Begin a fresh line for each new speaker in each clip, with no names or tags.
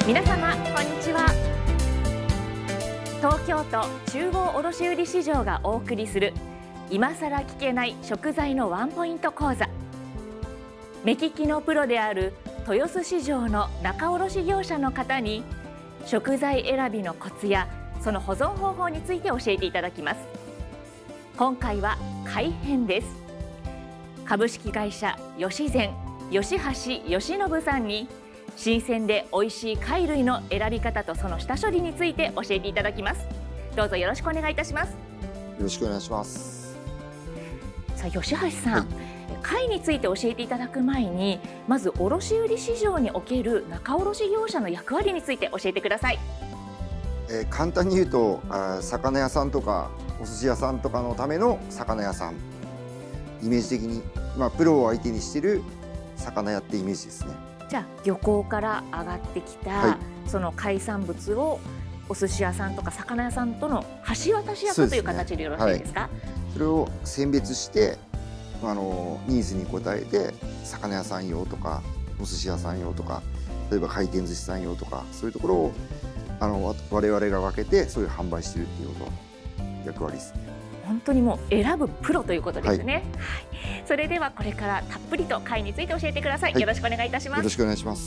皆様こんにちは。東京都中央卸売市場がお送りする今さら聞けない食材のワンポイント講座。目利きのプロである豊洲市場の仲卸業者の方に食材選びのコツやその保存方法について教えていただきます。今回は貝編です。株式会社吉善吉橋義信さんに新鮮で美味しい貝類の選び方とその下処理について教えていただきます。どうぞよろしくお願いいたします。よ
ろしくお願いします。
さあ吉橋さん、貝について教えていただく前にまず卸売市場における仲卸業者の役割について教えてください。
簡単に言うと魚屋さんとかお寿司屋さんとかのための魚屋さん、イメージ的に、プロを相手にしている魚屋ってイメージですね。じゃあ
漁港から上がってきた、その海産物をお寿司屋さんとか魚屋さんとの橋渡し役という形でよろしいですか？
それを選別してニーズに応えて魚屋さん用とかお寿司屋さん用とか例えば回転寿司さん用とかそういうところを我々が分けてそういう販売しているっていうこと役割ですね。
本当にもう選ぶプロということですね。それではこれからたっぷりと貝について教えてください。よろしくお願いいたします。
よろしくお願いします。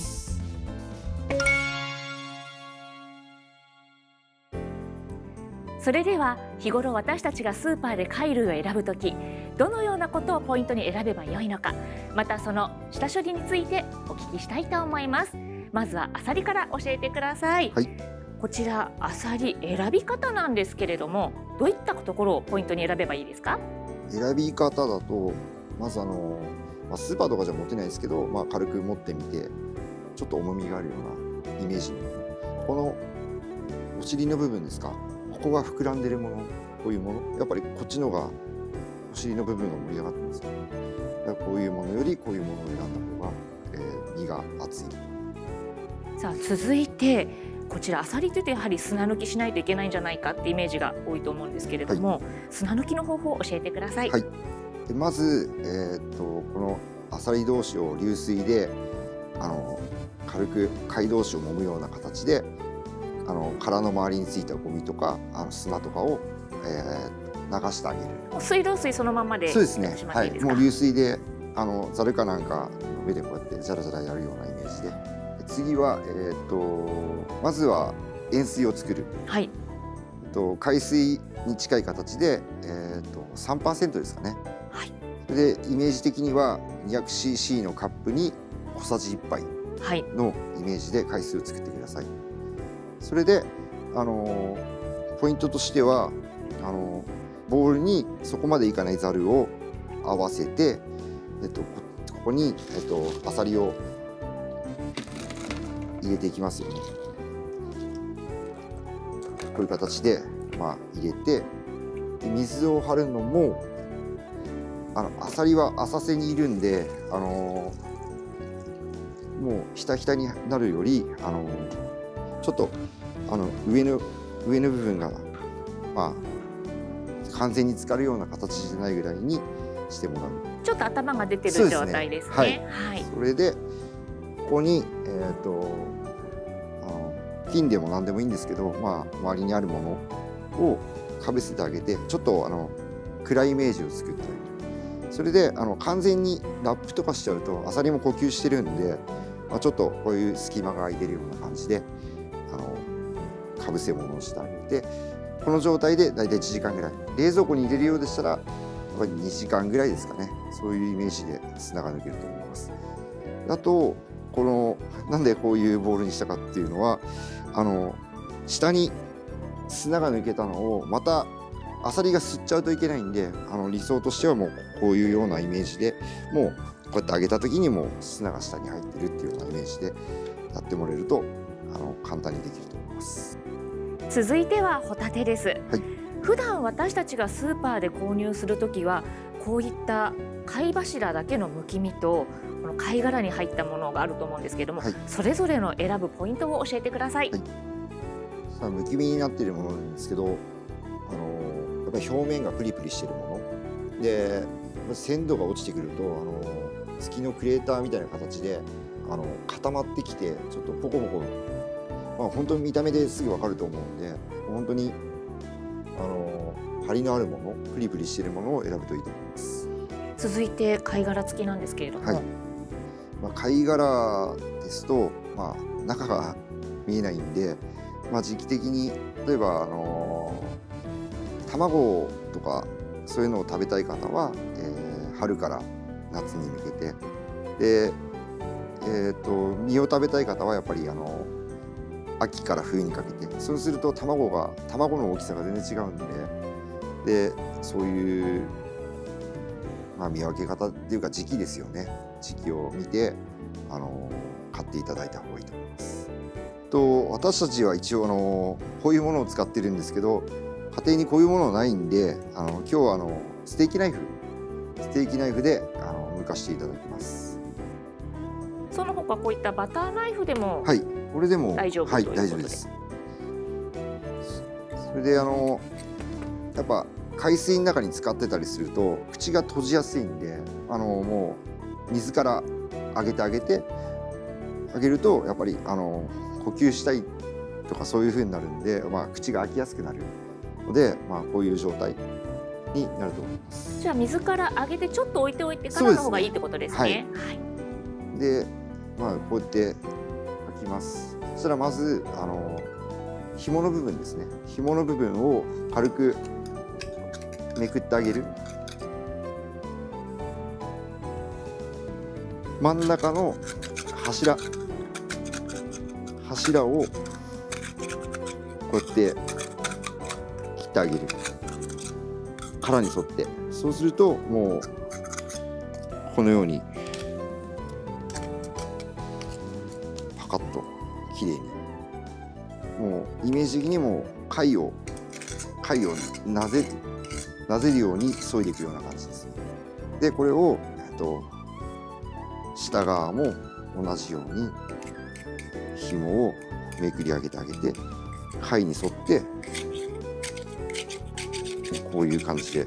それでは日頃私たちがスーパーで貝類を選ぶときどのようなことをポイントに選べばよいのか、またその下処理についてお聞きしたいと思います。まずはアサリから教えてください。こちらアサリ選び方なんですけれども、どういったところをポイントに選べばいいですか？
選び方だとまずスーパーとかじゃ持てないですけど、軽く持ってみてちょっと重みがあるようなイメージのこのお尻の部分ですか、ここが膨らんでるもの、こういうものやっぱりこっちのがお尻の部分が盛り上がってますね。だからこういうものよりこういうものを選んだ方が、身が厚い。
さあ続いてこちらアサリというとやはり砂抜きしないといけないんじゃないかってイメージが多いと思うんですけれども、砂抜きの方法を教えてください。
でまず、このアサリ同士を流水で軽く貝同士を揉むような形で殻の周りについたゴミとか砂とかを、流してあげる。
水道水そのままで。
そうですね。もう流水でざるかなんかの上でこうやってジャラジャラやるようなイメージで。次は、まずは塩水を作る。海水に近い形で、3% ですかね。それでイメージ的には 200cc のカップに小さじ1杯のイメージで海水を作ってください。それでポイントとしてはボウルにそこまでいかないざるを合わせて、ここに、アサリを入れていきますよね。こういう形で、入れてで水を張るのもアサリは浅瀬にいるんでもうひたひたになるよりちょっと上の部分が完全に浸かるような形じゃないぐらいにしてもらう。
ちょっと頭が出てる状態ですね。
それでここに金でも何でもいいんですけど、周りにあるものをかぶせてあげてちょっと暗いイメージを作ってあげる。それで完全にラップとかしちゃうとアサリも呼吸してるんで、ちょっとこういう隙間が空いてるような感じでかぶせ物をしてあげて、この状態でだいたい1時間ぐらい、冷蔵庫に入れるようでしたらやっぱり2時間ぐらいですかね。そういうイメージで砂が抜けると思います。あとなんでこういうボウルにしたかっていうのは下に砂が抜けたのをまたアサリが吸っちゃうといけないんで理想としてはもうこういうようなイメージでもうこうやって揚げた時にもう砂が下に入ってるっていうようなイメージでやってもらえると簡単にできると思います。
続いてはホタテです。普段私たちがスーパーで購入するときはこういった貝柱だけのむき身とこの貝殻に入ったものがあると思うんですけれども、それぞれの選ぶポイントを教えてください。
むき身になっているものなんですけど、やっぱり表面がプリプリしているもので鮮度が落ちてくると月のクレーターみたいな形で固まってきてちょっとポコポコ本当に見た目ですぐ分かると思うんで、本当に張りのあるもの、プリプリしているものを選ぶといいと思います。
続いて貝殻付きなんですけれども、
はい、貝殻ですと、中が見えないんで、時期的に例えば卵とかそういうのを食べたい方は、春から夏に向けてで、実を食べたい方はやっぱり秋から冬にかけて、そうすると卵の大きさが全然違うんで、そういう、見分け方っていうか時期ですよね。時期を見て買っていただいた方がいいと思います。私たちは一応こういうものを使ってるんですけど、家庭にこういうものないんで、今日はステーキナイフで剥かしていただきます。
その他こういったバターナイフでも、
はい、これでも
大丈夫ということで、
大丈夫です。それでやっぱ海水の中に使ってたりすると口が閉じやすいんで、もう水からあげてあげるとやっぱり呼吸したいとかそういう風になるんで、口が開きやすくなるので、こういう状態になると思います。
じゃあ水から上げてちょっと置いておいてからの方がいいってことですね。
はい。で、こうやって開きます。そしたらまず紐の部分ですね。紐の部分を軽くめくってあげる。真ん中の柱をこうやって切ってあげる。殻に沿って。そうするともうこのようにパカッときれいに、もうイメージ的にも貝をなぜるように削いでいくような感じです。でこれを下側も同じように紐をめくり上げてあげて、貝に沿ってこういう感じで、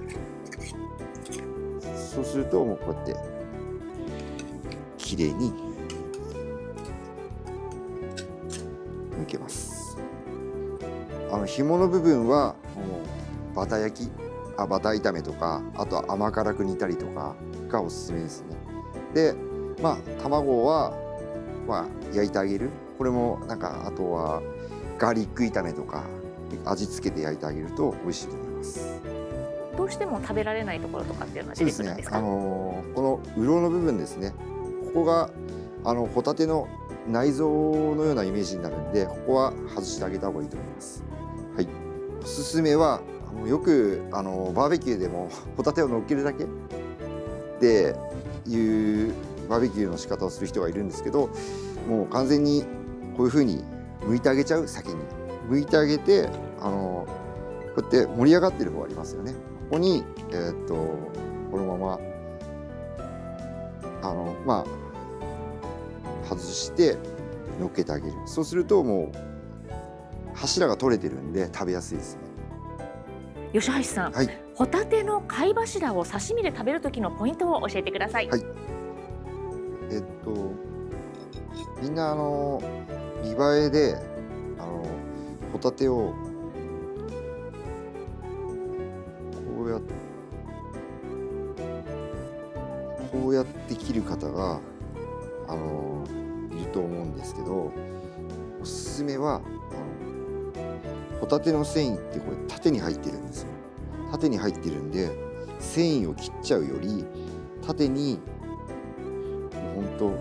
そうするともうこうやってきれいに抜けます。紐の部分はもうバター炒めとか、あとは甘辛く煮たりとかがおすすめですね。で卵は焼いてあげる。これもあとはガーリック炒めとか味付けて焼いてあげると美味しいと思います。
どうしても食べられないところとかっていうのは出てくるんですか？
この鱗の部分ですね。ここがホタテの内臓のようなイメージになるんで、ここは外してあげた方がいいと思います。はい。おすすめはよくバーベキューでもホタテを乗っけるだけでいうバーベキューの仕方をする人がいるんですけど、もう完全にこういう風に剥いてあげちゃう。先に剥いてあげてこうやって盛り上がってる方ありますよね。ここにこのまま外して乗っけてあげる。そうするともう柱が取れてるんで食べやすいですね。
吉橋さん、はい、ホタテの貝柱を刺身で食べる時のポイントを教えてください。
はい。みんな見栄えでホタテをこうやって切る方がいると思うんですけど、おすすめはホタテの繊維ってこれ縦に入ってるんですよ。縦に入ってるんで繊維を切っちゃうより縦にほんと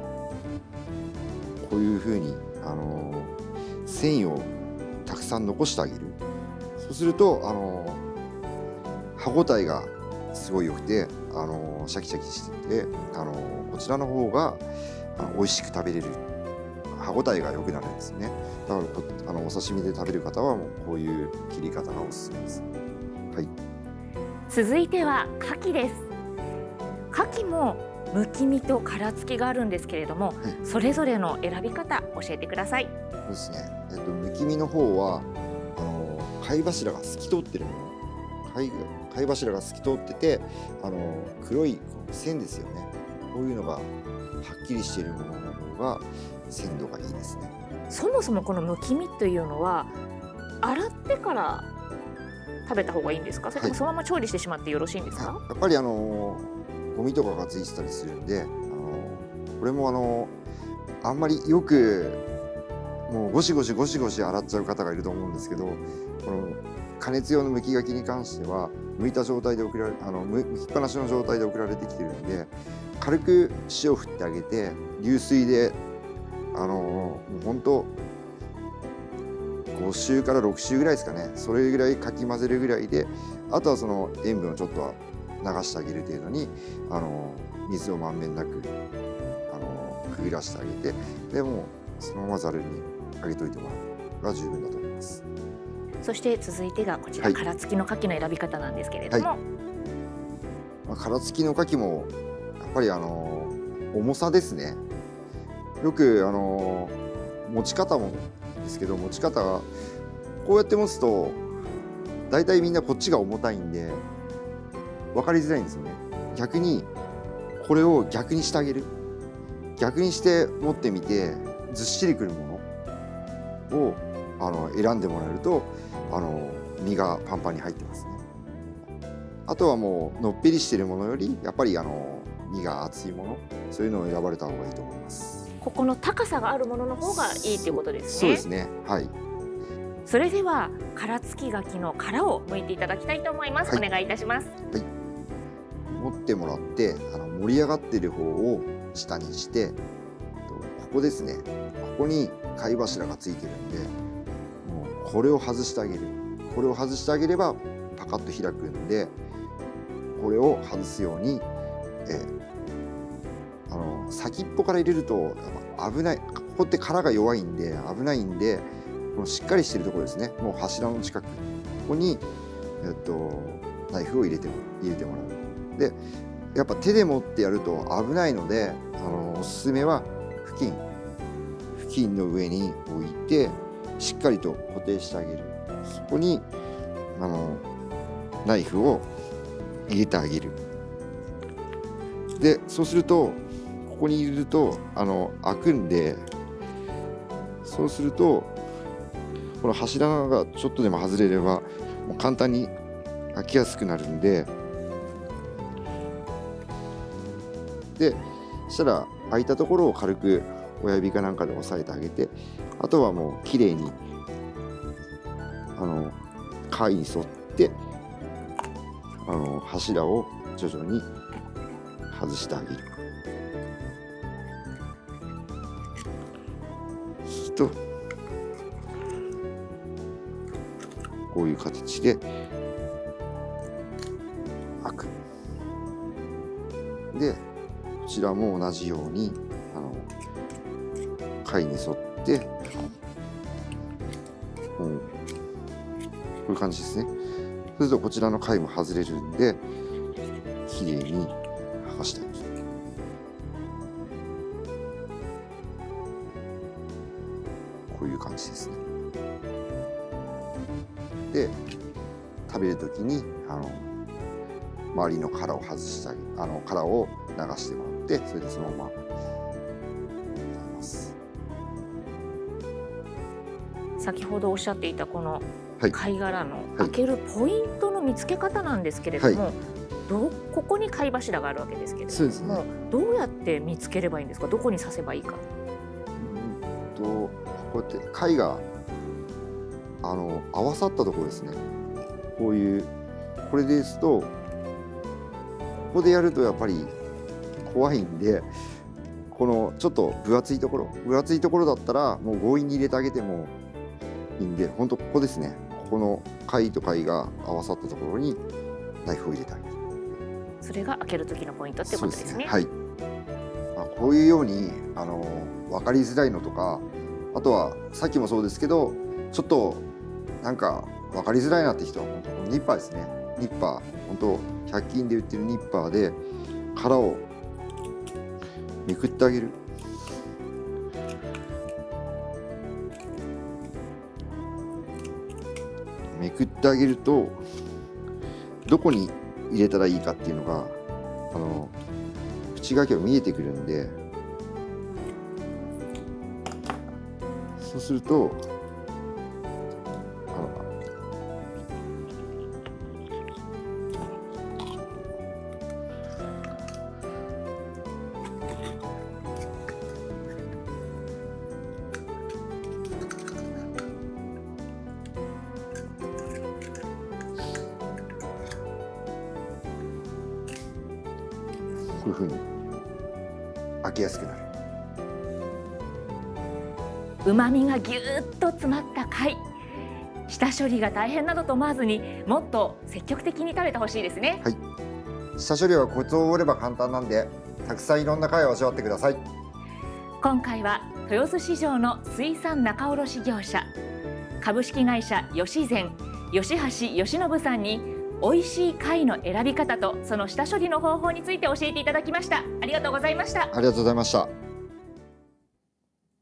こういう風に繊維をたくさん残してあげる。そうすると歯ごたえがすごい良くてシャキシャキしててこちらの方が美味しく食べれる。歯ごたえが良くなるんですね。だからお刺身で食べる方はもうこういう切り方がおすすめです。はい。
続いては牡蠣です。牡蠣もむき身と殻付きがあるんですけれども、はい、それぞれの選び方教えてください。
そうですね。むき身の方は貝柱が透き通ってるもの。貝柱が透き通ってて黒い線ですよね。こういうのがはっきりしているものが多いが鮮度がいいですね。
そもそもこのむき身というのは洗ってから食べた方がいいんですか？それともそのまま調理してしまってよろしいんですか？
やっぱりゴミとかがついてたりするんで、これもあんまりよくもうゴシゴシ洗っちゃう方がいると思うんですけど、この加熱用のむきガキに関しては剥いた状態でむきっぱなしの状態で送られてきてるんで、軽く塩を振ってあげて流水でもうほんと5週から6週ぐらいですかね、それぐらいかき混ぜるぐらいで、あとはその塩分をちょっと流してあげる程度に水をまんべんなくくぐらしてあげて、でもうそのままざるにあげといてもらうのが十分だと思います。
そして続いてがこちら、殻付きの牡蠣の選び方なんですけれども、
殻付きの牡蠣もやっぱり重さですね。よく持ち方もですけど、持ち方がこうやって持つとだいたいみんなこっちが重たいんで分かりづらいんですよね。逆にこれを逆にしてあげる、逆にして持ってみてずっしりくるものを選んでもらえると身がパンパンに入ってますね。あとはもうのっぺりしてるものよりやっぱり身が厚いもの、そういうのを選ばれた方がいいと思います。
ここの高さがあるものの方がいいということですね。
そうですね。はい。
それでは殻付き牡蠣の殻を剥いていただきたいと思います。お願いいたします。
はい。持ってもらって盛り上がっている方を下にして、ここですね。ここに貝柱がついてるんで、もうこれを外してあげる。これを外してあげればパカッと開くんで、これを外すように、先っぽから入れると危ない。ここって殻が弱いんで危ないんで、このしっかりしてるところですね。もう柱の近く、ここにナイフを入れてもらう。で、やっぱ手で持ってやると危ないので、おすすめは布巾の上に置いてしっかりと固定してあげる。そこにナイフを入れてあげる。で、そうするとここに入れると開くんで、そうするとこの柱がちょっとでも外れればもう簡単に開きやすくなるんで、そしたら開いたところを軽く親指かなんかで押さえてあげて、あとはもうきれいに貝に沿って柱を徐々に外してあげる。そうするとこういう形で開く。で、こちらも同じように貝に沿ってこういう感じですね。そうするとこちらの貝も外れるんで、きれいに剥がしてあげる。こういう感じですね。で、食べるときに周りの殻を外してあげる、殻を流してもらって、それでそのまま食べます。
先ほどおっしゃっていたこの貝殻の
はい
開けるポイントの見つけ方なんですけれども、ここに貝柱があるわけですけれ
そうですね。
ども、どうやって見つければいいんですか？どこに刺せばいいか。
こうやって貝が合わさったところですね。こういうこれですと、ここでやるとやっぱり怖いんで、このちょっと分厚いところだったらもう強引に入れてあげてもいいんで、本当ここですね。ここの貝と貝が合わさったところにナイフを入れてあげる。
それが開ける時のポイントってことですね。
はい。こういうように分かりづらいのとか、あとはさっきもそうですけど、ちょっとなんか分かりづらいなって人は本当このニッパーですね。ニッパー、本当100均で売ってるニッパーで殻をめくってあげる。めくってあげると、どこに入れたらいいかっていうのが内垣が見えてくるんで、 そうするとこういうふうに開けやすくなる。
旨味がぎゅーっと詰まった貝、下処理が大変などと思わずに、もっと積極的に食べてほしいですね。
はい、下処理はコツを覚えれば簡単なんで、たくさんいろんな貝を味わってください。
今回は豊洲市場の水産仲卸業者株式会社吉善吉橋義信さんに、美味しい貝の選び方とその下処理の方法について教えていただきました。ありがとうございました。
ありがとうございました。